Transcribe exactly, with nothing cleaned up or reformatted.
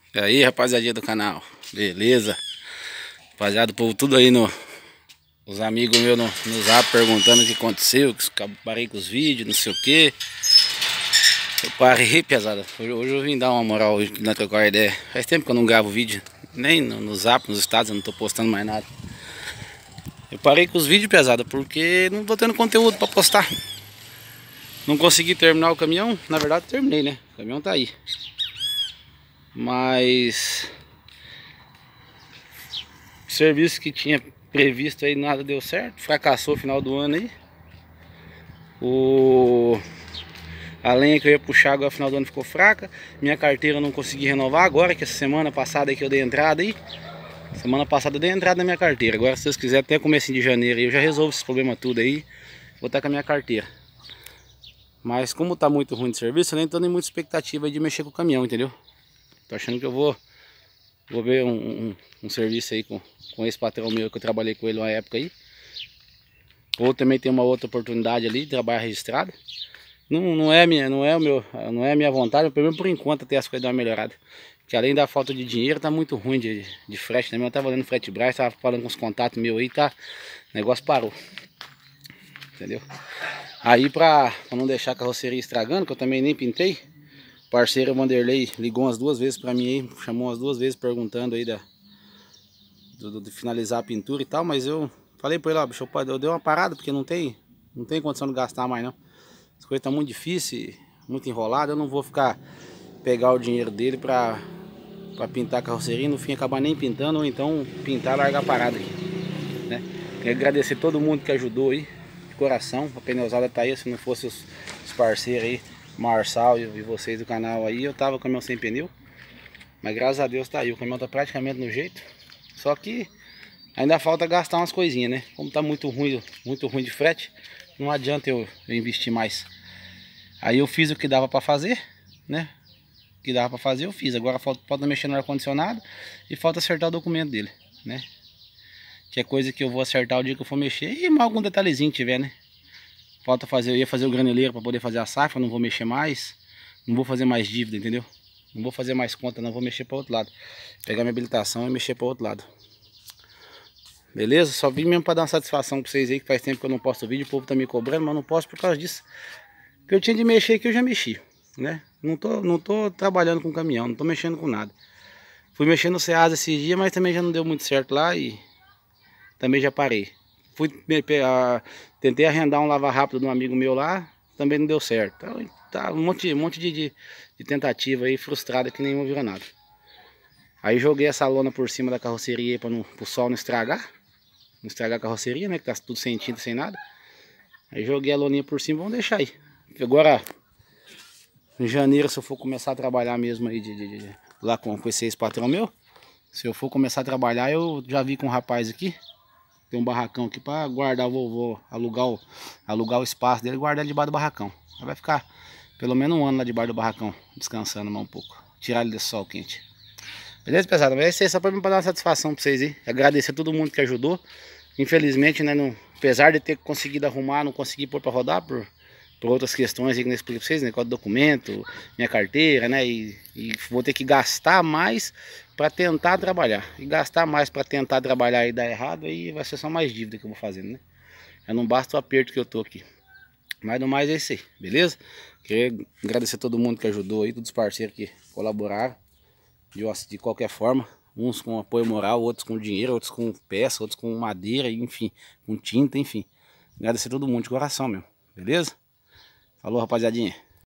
E aí, rapaziadinha do canal, beleza? Rapaziada, o povo tudo aí no... Os amigos meus no, no zap perguntando o que aconteceu, que eu parei com os vídeos, não sei o que. Eu parei, pesada. Hoje, hoje eu vim dar uma moral hoje, na trocar ideia. Faz tempo que eu não gravo vídeo, nem no, no zap, nos estados, eu não tô postando mais nada. Eu parei com os vídeos, pesada, porque não tô tendo conteúdo pra postar. Não consegui terminar o caminhão, na verdade terminei, né? O caminhão tá aí. Mas... o serviço que tinha previsto aí nada deu certo, fracassou no final do ano aí. O... a lenha que eu ia puxar agora no final do ano ficou fraca. Minha carteira eu não consegui renovar agora, que essa semana passada aí que eu dei entrada aí. Semana passada eu dei entrada na minha carteira. Agora se vocês quiserem até começo de janeiro eu já resolvo esses problemas tudo aí. Vou estar com a minha carteira. Mas como tá muito ruim de serviço, eu nem tô nem muita expectativa de mexer com o caminhão, entendeu? Tô achando que eu vou... Vou ver um, um, um serviço aí com, com esse patrão meu que eu trabalhei com ele uma época aí. Ou também tem uma outra oportunidade ali de trabalhar registrado. Não, não, é minha, não, é o meu, não é a minha vontade, pelo menos por enquanto até as coisas dar uma melhorada. Que além da falta de dinheiro, tá muito ruim de, de frete também. Eu tava olhando frete Brás, tava falando com os contatos meus aí, tá? O negócio parou. Entendeu? Aí pra, pra não deixar a carroceria estragando, que eu também nem pintei. O parceiro Vanderlei ligou umas duas vezes pra mim aí, chamou umas duas vezes perguntando aí da, do, de finalizar a pintura e tal, mas eu falei pra ele, ó, bicho, eu dei uma parada porque não tem, não tem condição de gastar mais não. As coisas estão muito difíceis, muito enroladas, eu não vou ficar, pegar o dinheiro dele pra, pra pintar a carroceria e no fim acabar nem pintando, ou então pintar e largar a parada aqui, né? Quero agradecer todo mundo que ajudou aí, de coração, a pneusada tá aí, se não fosse os, os parceiros aí, Marçal e vocês do canal aí, eu tava com o caminhão sem pneu. Mas graças a Deus tá aí, o caminhão tá praticamente no jeito. Só que ainda falta gastar umas coisinhas, né? Como tá muito ruim, muito ruim de frete, não adianta eu, eu investir mais. Aí eu fiz o que dava pra fazer, né? O que dava pra fazer eu fiz. Agora falta, falta mexer no ar-condicionado e falta acertar o documento dele, né? Que é coisa que eu vou acertar o dia que eu for mexer. E mais algum detalhezinho que tiver, né? Falta fazer, eu ia fazer o graneleiro para poder fazer a safra, não vou mexer mais. Não vou fazer mais dívida, entendeu? Não vou fazer mais conta, não vou mexer para outro lado. Pegar minha habilitação e mexer para outro lado. Beleza? Só vim mesmo para dar uma satisfação para vocês aí, que faz tempo que eu não posto vídeo, o povo tá me cobrando, mas não posto por causa disso. Que eu tinha de mexer aqui, eu já mexi, né? Não tô, não tô trabalhando com caminhão, não tô mexendo com nada. Fui mexendo no Ceasa esses dias, mas também já não deu muito certo lá e também já parei. Fui, uh, tentei arrendar um lava rápido de um amigo meu lá, também não deu certo. Então, tá um monte, um monte de, de, de tentativa aí, frustrada, que nenhuma virou nada. Aí joguei essa lona por cima da carroceria para o sol não estragar. Não estragar a carroceria, né? Que tá tudo sem tinta, sem nada. Aí joguei a loninha por cima, vamos deixar aí. Agora, em janeiro, se eu for começar a trabalhar mesmo aí, de, de, de, lá com, com esse ex-patrão meu, se eu for começar a trabalhar, eu já vi com um rapaz aqui. Tem um barracão aqui para guardar o vovô, alugar o, alugar o espaço dele e guardar ele debaixo do barracão. Aí vai ficar pelo menos um ano lá debaixo do barracão, descansando mais um pouco. Tirar ele desse sol quente. Beleza, pesada? Mas esse aí é só para mim, para dar uma satisfação para vocês aí. Agradecer a todo mundo que ajudou. Infelizmente, né, não, apesar de ter conseguido arrumar, não consegui pôr para rodar por, por outras questões aí que eu expliquei para vocês, né, negócio do documento, minha carteira, né, e, e vou ter que gastar mais para tentar trabalhar. E gastar mais para tentar trabalhar e dar errado, aí vai ser só mais dívida que eu vou fazendo, né? Já não basta o aperto que eu tô aqui. Mas no mais é isso aí, beleza? Queria agradecer a todo mundo que ajudou aí, todos os parceiros que colaboraram de, de qualquer forma. Uns com apoio moral, outros com dinheiro, outros com peça, outros com madeira, enfim, com tinta, enfim. Agradecer a todo mundo de coração, meu. Beleza? Falou, rapaziadinha.